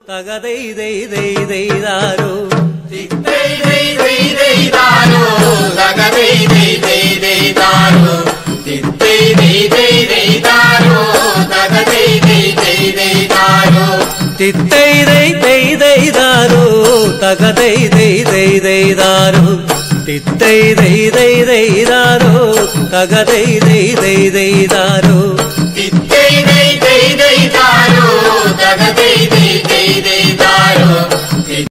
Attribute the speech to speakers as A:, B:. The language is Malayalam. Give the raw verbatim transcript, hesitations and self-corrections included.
A: തകതൈ ദൈ ദൈ ദൈദാരോ
B: തിത്തൈ ദൈ ദൈ ദൈദാരോ തകതൈ ദൈ ദൈ ദൈദാരോ തിത്തൈ ദൈ ദൈ ദൈദാരോ തകതൈ ദൈ ദൈ ദൈദാരോ
A: തിത്തൈ ദൈ ദൈ ദൈദാരോ തകതൈ ദൈ ദൈ ദൈദാരോ തിത്തൈ ദൈ ദൈ ദൈദാരോ തകതൈ ദൈ ദൈ ദൈദാരോ
B: തിത്തൈ ദൈ ദൈ ദൈദാരോ തകതൈ ദൈ ദൈ ദൈദാരോ